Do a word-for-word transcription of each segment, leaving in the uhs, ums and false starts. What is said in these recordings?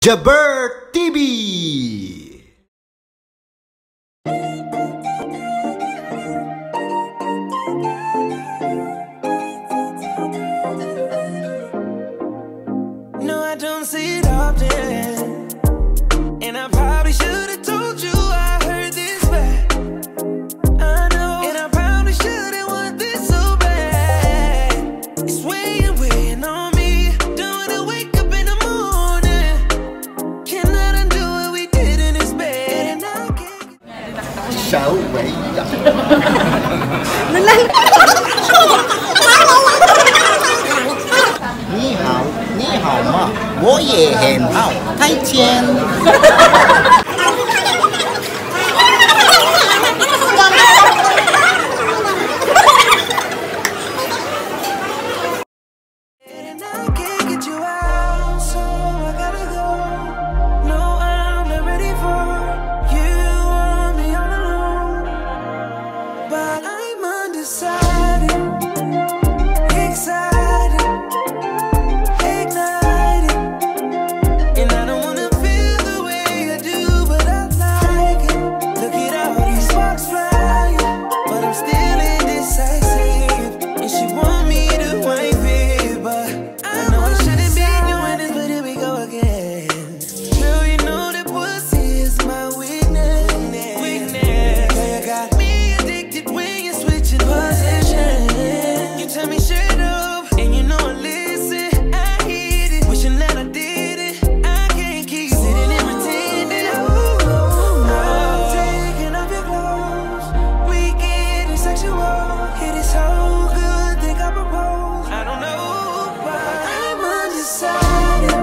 Jaber T V. No, I don't see it often, and I probably should have told you I heard this bad. I know, and I probably shouldn't want this so bad. It's weighing, weighing on me. Don't wanna wake up in the morning. Cannot undo what we did in this bed, and I can't. Sáu bảy Ni hao, ni hao ma, 我也很好，再见。 And I can't get you out, so I gotta go. No, I'm not ready for you. Want me all alone, but I'm undecided, excited, ignited, and I don't wanna feel the way I do, but I like it. Look at all these sparks flying, but I'm still indecisive, and she want me to wipe it, but I know I shouldn't be doing this, but here we go again. Girl, you know that pussy is my weakness. Weakness. Girl, you got me addicted when you're switching positions. You tell me shut up, and you know I listen. I hit it, wishing that I did it. I can't keep sitting and pretending. Ooh, no. Taking off your clothes, we getting sexual. It is so good, think I propose. I don't know, but I'm undecided,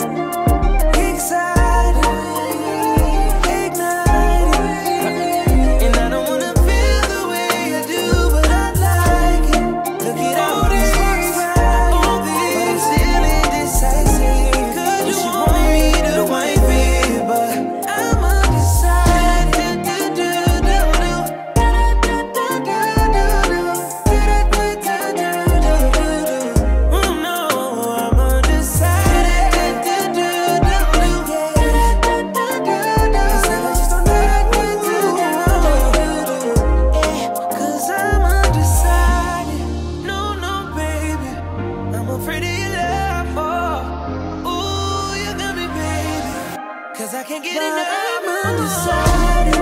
excited, ignited, and I don't wanna feel the way I do, but I like it. Look at all these sparks flying, but I'm still indecisive, 'cause you want me to wipe it, but I'm undecided. Oh no, I'm undecided. 'Cause I'm undecided. No, no, baby, I'm afraid of your love. Oh, ooh, you got me, baby, 'cause I can't get enough. I'm undecided,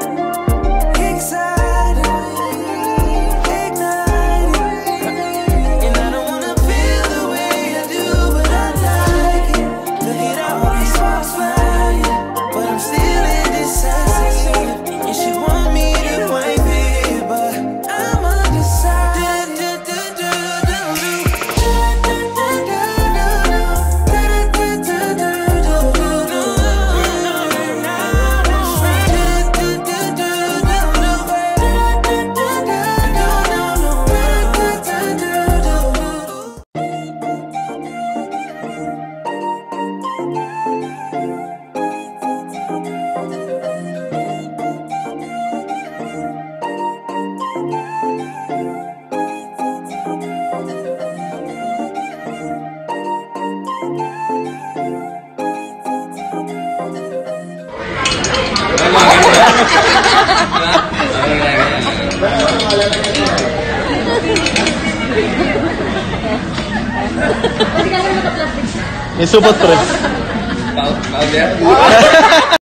excited, ignited, and I don't wanna feel the way I do, but I like it. Look at all these sparks flying, but I'm still indecisive, and she want me to wipe it, but I'm undecided. May supot, pre.